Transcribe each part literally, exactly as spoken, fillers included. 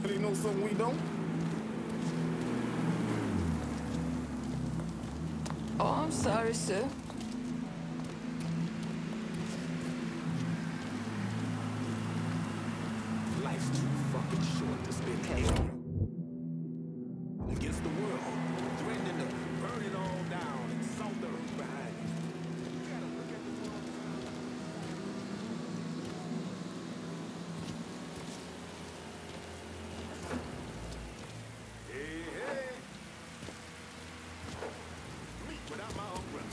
really know something we don't? Oh, I'm sorry, sir. Life's too fucking short to spend angry against the world, threatening to burn it all down and salt the earth behind you. You gotta look at the world. Hey, hey! Meet without my umbrella.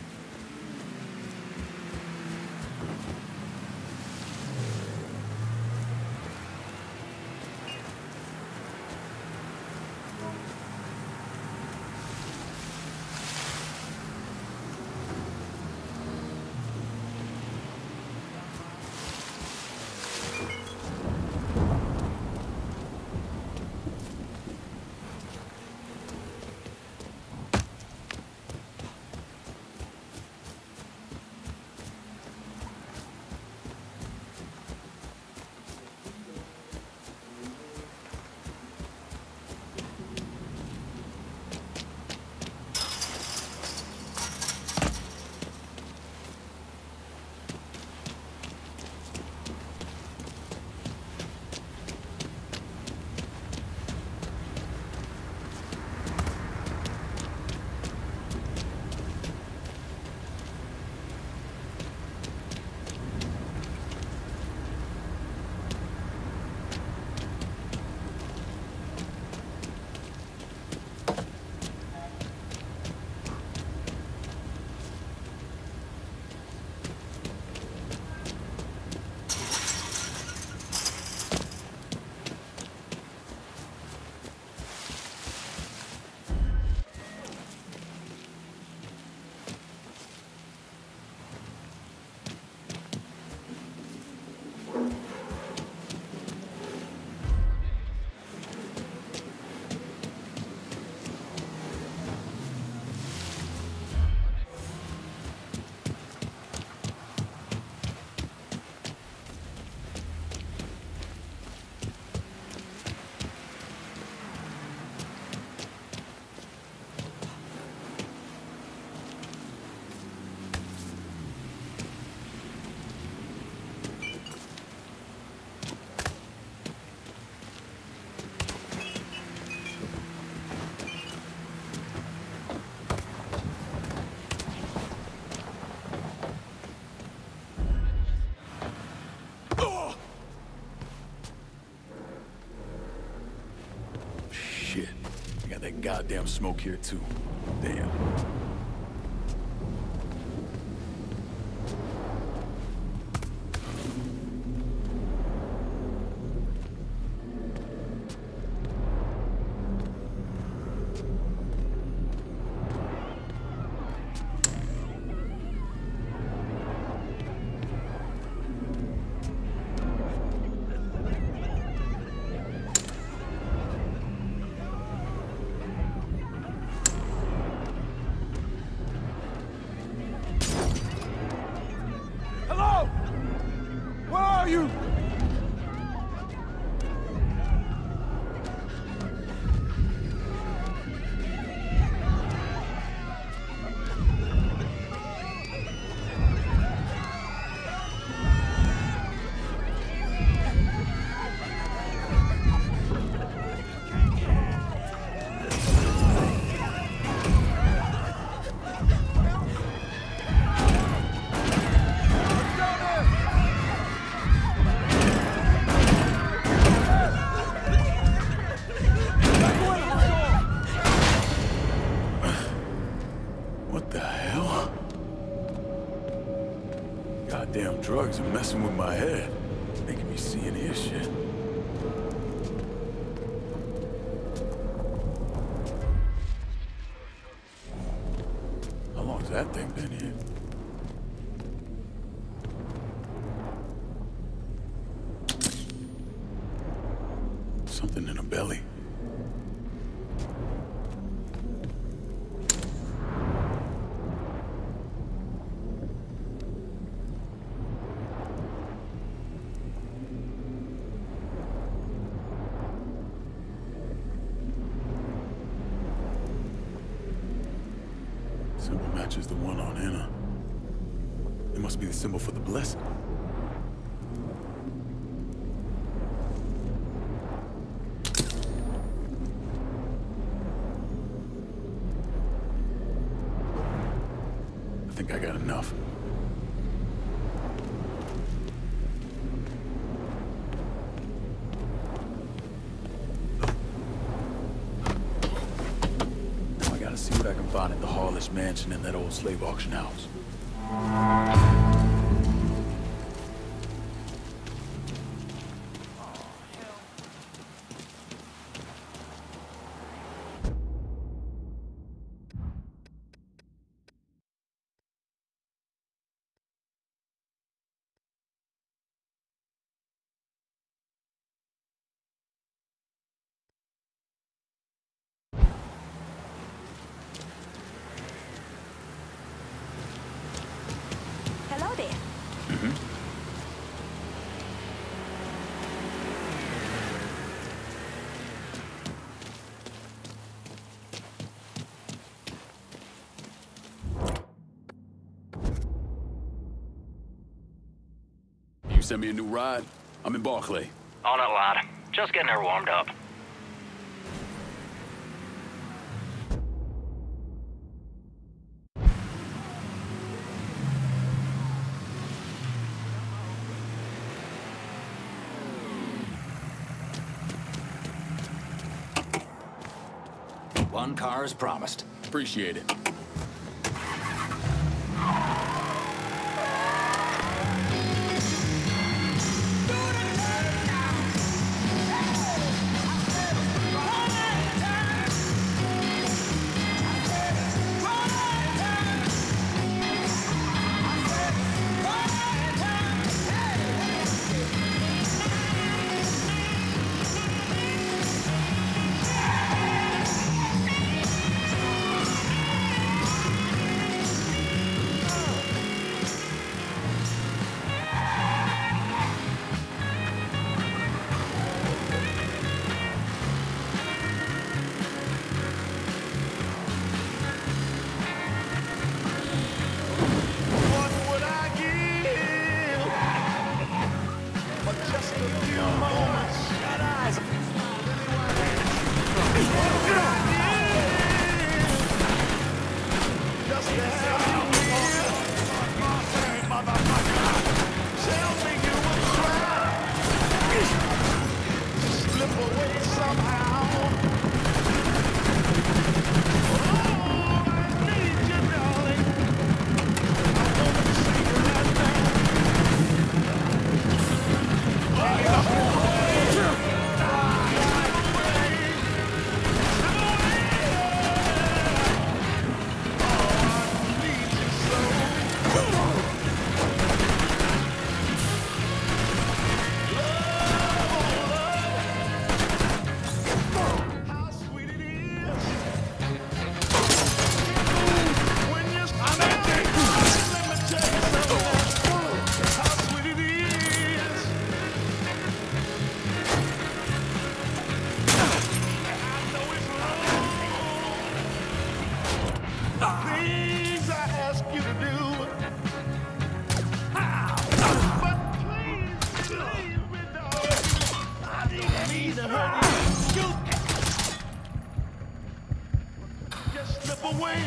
Shit. I got that goddamn smoke here too. Damn. You! Goddamn drugs are messing with my head, making me see and hear shit. How long's that thing been here? Something in her belly. Symbol matches the one on Anna. It must be the symbol for the blessing. I think I got enough. Now I gotta see what I can find at the Harlish Mansion and that old slave auction house. Hello there. You send me a new ride? I'm in Barclay. On it, lad. Just getting her warmed up. One car as promised. Appreciate it. What would I give for just a few moments? Shut eyes. What would I give just to have you here? Motherfucker, tell me you would try to slip away somehow. Oh, I need you, darling. How sweet it is when you smile. Let me tell you something. How sweet it is. I know it's wrong. Things I ask you to do. But please believe me, darling. I didn't mean to hurt you. Just slip away.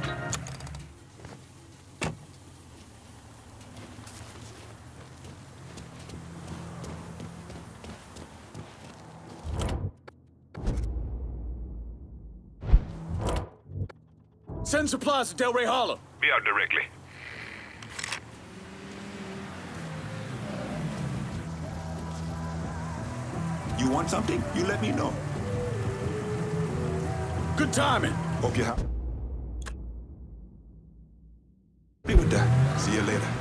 Send supplies to Delray Hollow. Be out directly. You want something? You let me know. Good timing. Hope you have. Be with that. See you later.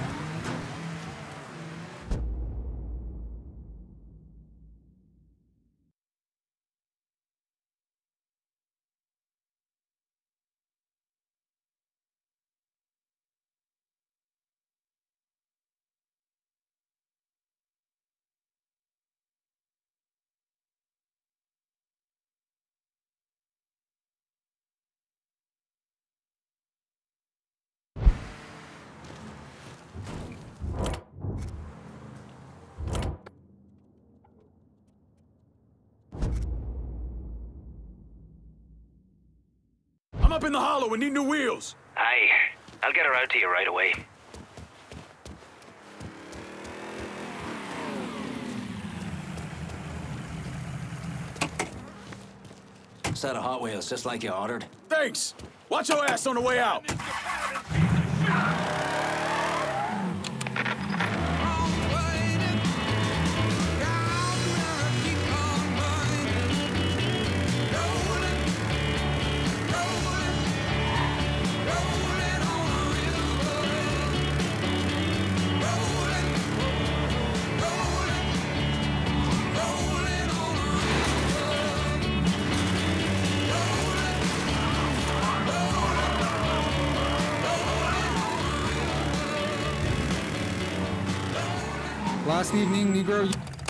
up in the hollow and need new wheels. Aye. I'll get her out to you right away. Set of Hot Wheels, just like you ordered. Thanks. Watch your ass on the way out. Last evening, Negro.